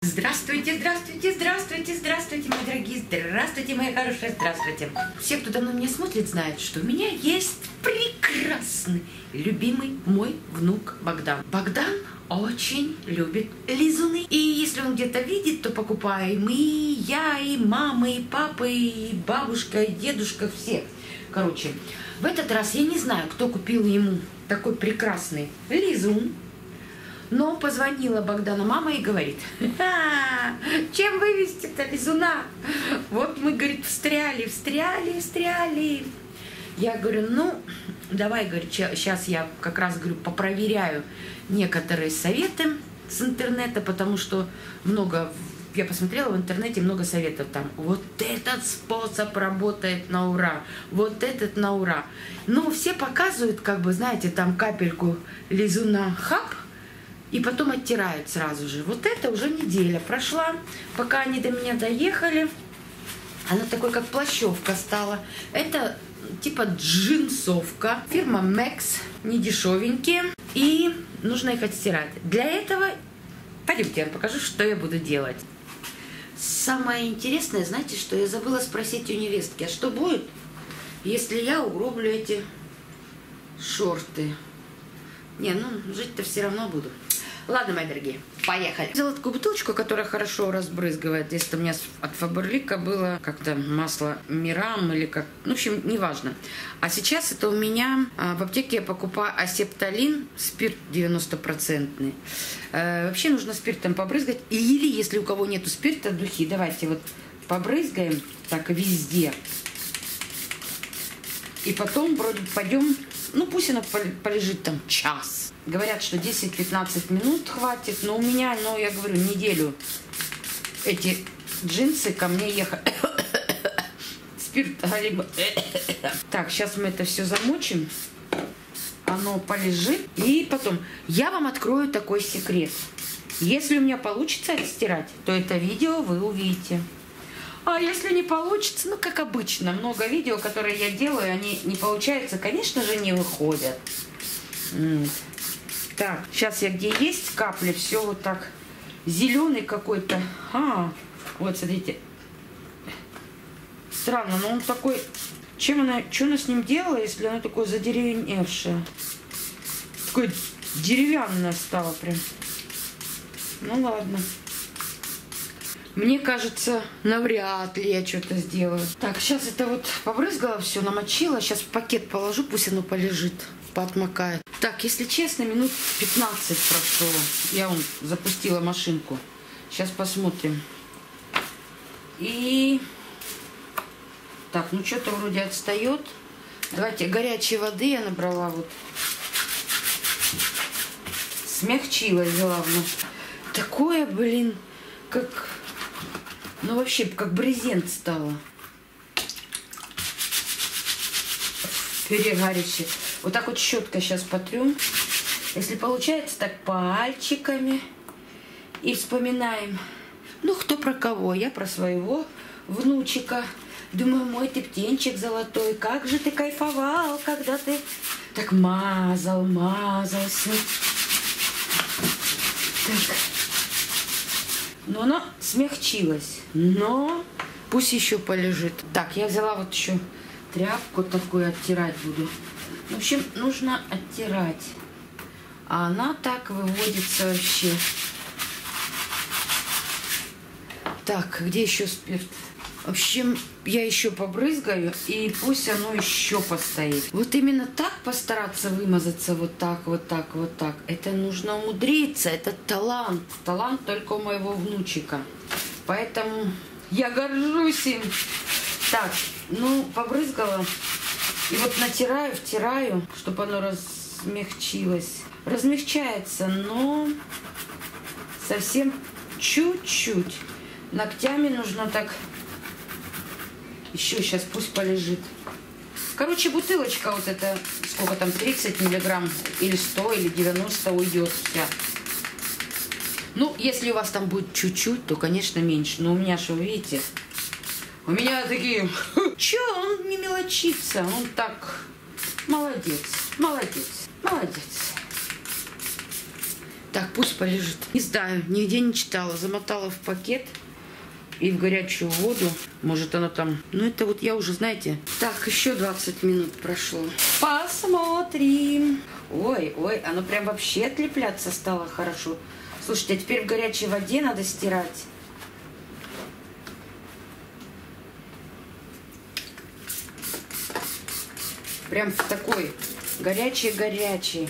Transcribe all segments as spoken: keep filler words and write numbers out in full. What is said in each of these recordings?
Здравствуйте, здравствуйте, здравствуйте, здравствуйте, мои дорогие, здравствуйте, мои хорошие, здравствуйте. Все, кто давно меня смотрит, знают, что у меня есть прекрасный, любимый мой внук Богдан. Богдан очень любит лизуны. И если он где-то видит, то покупаем и я, и мама, и папа, и бабушка, и дедушка, всех. Короче, в этот раз я не знаю, кто купил ему такой прекрасный лизун. Но позвонила Богдану мама и говорит: «Ха, чем вывести-то лизуна? Вот мы, говорит, встряли, встряли, встряли». Я говорю: ну, давай, говорит, сейчас я как раз, говорю, попроверяю некоторые советы с интернета, потому что много, я посмотрела в интернете, много советов там. Вот этот способ работает на ура, вот этот на ура. Ну, все показывают, как бы, знаете, там капельку лизуна, хап, и потом оттирают сразу же. Вот это уже неделя прошла, пока они до меня доехали. Она такой, как плащевка стала. Это типа джинсовка. Фирма Мэкс, не дешевенькие. И нужно их отстирать. Для этого, пойдемте, я вам покажу, что я буду делать. Самое интересное, знаете, что я забыла спросить у невестки. А что будет, если я угроблю эти шорты? Не, ну, жить-то все равно буду. Ладно, мои дорогие, поехали. Взяла такую бутылочку, которая хорошо разбрызгивает. Если у меня от Фаберлика было как-то масло Мирам или как... Ну, в общем, неважно. А сейчас это у меня а, в аптеке я покупаю асептолин, спирт девяносто процентный. А, вообще нужно спиртом побрызгать. Или, если у кого нету спирта, духи, давайте вот побрызгаем так везде. И потом вроде пойдем... Ну, пусть она полежит там час. Говорят, что десять-пятнадцать минут хватит. Но у меня, ну, я говорю, неделю эти джинсы ко мне ехали. Спирт, либо... Так, сейчас мы это все замочим. Оно полежит. И потом я вам открою такой секрет. Если у меня получится отстирать, то это видео вы увидите. А если не получится, ну, как обычно, много видео, которые я делаю, они не получаются, конечно же, не выходят. Так, сейчас я где есть капли, все вот так. Зеленый какой-то. А, вот, смотрите. Странно, но он такой... Чем она... Что она с ним делала, если она такое задеревеневшее? Такое деревянное стало прям. Ну, ладно. Мне кажется, навряд ли я что-то сделаю. Так, сейчас это вот побрызгала все, намочила. Сейчас в пакет положу, пусть оно полежит, поотмокает. Так, если честно, минут пятнадцать прошло. Я вон запустила машинку. Сейчас посмотрим. И... Так, ну что-то вроде отстает. Давайте, горячей воды я набрала вот. Смягчилась главное. Такое, блин, как... Ну, вообще, как брезент стало. Перегорячее. Вот так вот щеткой сейчас потрем. Если получается, так пальчиками. И вспоминаем. Ну, кто про кого? Я про своего внучика. Думаю, мой ты птенчик золотой. Как же ты кайфовал, когда ты так мазал, мазался. Так. Но она смягчилась. Но пусть еще полежит. Так, я взяла вот еще тряпку такую, оттирать буду. В общем, нужно оттирать. А она так выводится вообще. Так, где еще спирт? В общем, я еще побрызгаю, и пусть оно еще постоит. Вот именно так постараться вымазаться, вот так, вот так, вот так. Это нужно умудриться, это талант. Талант только у моего внучика. Поэтому я горжусь им. Так, ну, побрызгала. И вот натираю, втираю, чтобы оно размягчилось. Размягчается, но совсем чуть-чуть. Ногтями нужно так... Еще сейчас пусть полежит. Короче, бутылочка вот эта, сколько там, тридцать миллиграмм, или сто, или девяносто уйдет вся. Ну, если у вас там будет чуть-чуть, то, конечно, меньше. Но у меня же, вы видите, у меня такие... Че, он не мелочится, он так... Молодец, молодец, молодец. Так, пусть полежит. Не знаю, нигде не читала. Замотала в пакет и в горячую воду. Может, оно там... Ну, это вот я уже, знаете... Так, еще двадцать минут прошло. Посмотрим. Ой, ой, оно прям вообще отлепляться стало хорошо. Слушайте, а теперь в горячей воде надо стирать. Прям в такой горячий-горячий.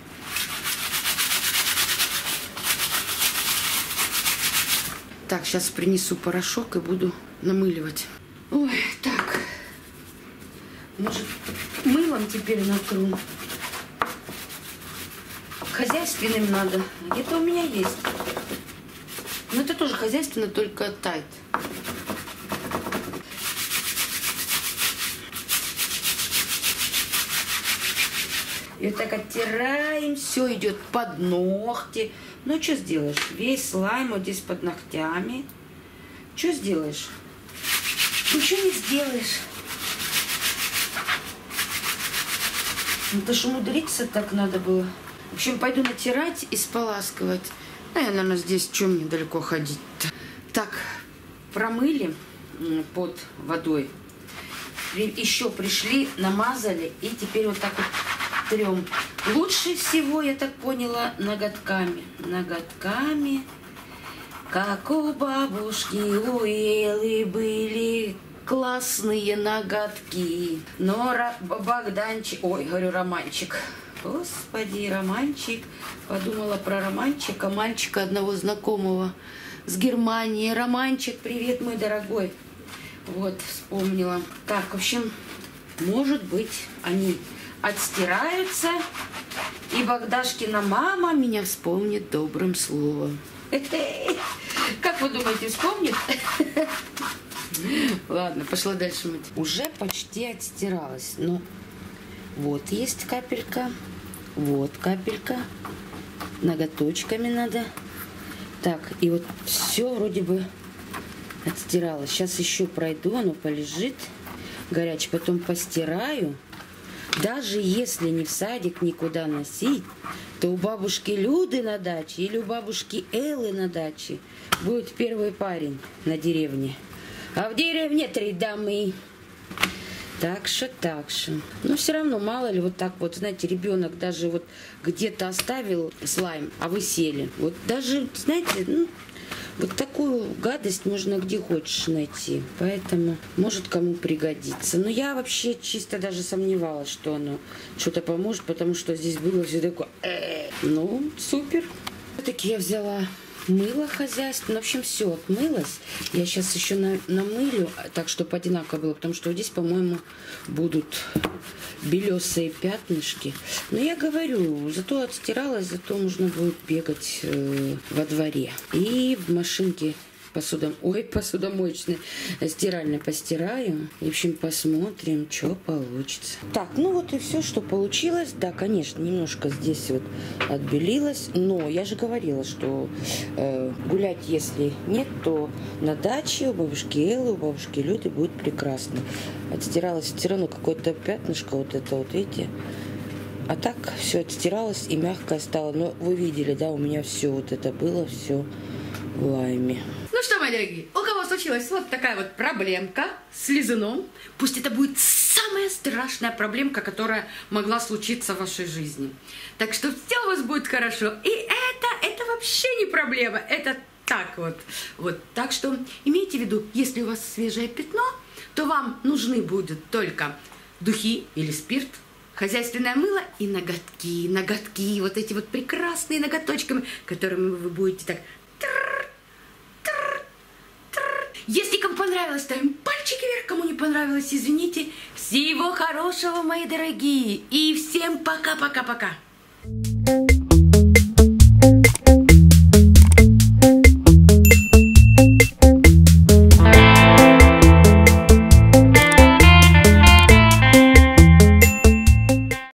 Так, сейчас принесу порошок и буду намыливать. Ой, так. Может, мылом теперь натру? Хозяйственным надо. Где-то у меня есть. Но это тоже хозяйственно, только тайт. И вот так оттираем. Все идет под ногти. Ну, что сделаешь? Весь слайм вот здесь под ногтями. Что сделаешь? Ничего не сделаешь. Это ж умудриться так надо было. В общем, пойду натирать и споласкивать. Ну, я, наверное, здесь, что мне далеко ходить-то? Так, промыли под водой. Еще пришли, намазали. И теперь вот так вот трем. Лучше всего, я так поняла, ноготками. Ноготками. Как у бабушки у Эллы были классные ноготки. Но Богданчик... Ой, говорю, романчик. Господи, романчик. Подумала про романчика, мальчика одного знакомого с Германии. Романчик, привет, мой дорогой. Вот, вспомнила. Так, в общем, может быть, они отстираются, и Богдашкина мама меня вспомнит добрым словом. Как вы думаете, вспомнит? Ладно, пошла дальше мыть. Уже почти отстиралась. Ну, вот есть капелька. Вот капелька. Ноготочками надо. Так, и вот все вроде бы отстиралось. Сейчас еще пройду, оно полежит горячее. Потом постираю. Даже если не в садик никуда носить, то у бабушки Люды на даче или у бабушки Эллы на даче будет первый парень на деревне. А в деревне три дамы. Так что, так что. Но все равно, мало ли, вот так вот, знаете, ребенок даже вот где-то оставил слайм, а вы сели. Вот даже, знаете, ну, вот такую гадость можно где хочешь найти. Поэтому может кому пригодится. Но я вообще чисто даже сомневалась, что оно что-то поможет, потому что здесь было все такое... Ну, супер. Все-таки я взяла мыло хозяйственное. В общем, все отмылось. Я сейчас еще на, намылю, так, чтобы одинаково было, потому что вот здесь, по-моему, будут белесые пятнышки. Но я говорю, зато отстиралась, зато можно будет бегать э, во дворе. И в машинке посудом... Ой, посудомоечной, стиральной постираю. В общем, посмотрим, что получится. Так, ну вот и все, что получилось. Да, конечно, немножко здесь вот отбелилось. Но я же говорила, что э, гулять, если нет, то на даче у бабушки Эллы, у бабушки Люды будет прекрасно. Отстиралось все равно какое-то пятнышко, вот это вот, видите? А так все отстиралось и мягкое стало. Но вы видели, да, у меня все вот это было, все в лайме. Ну что, мои дорогие, у кого случилась вот такая вот проблемка с лизуном, пусть это будет самая страшная проблемка, которая могла случиться в вашей жизни. Так что все у вас будет хорошо. И это, это вообще не проблема, это так вот. Вот, так что имейте в виду, если у вас свежее пятно, то вам нужны будут только духи или спирт, хозяйственное мыло и ноготки, ноготки, вот эти вот прекрасные ноготочками, которыми вы будете так... Если кому понравилось, ставим пальчики вверх, кому не понравилось, извините. Всего хорошего, мои дорогие, и всем пока-пока-пока.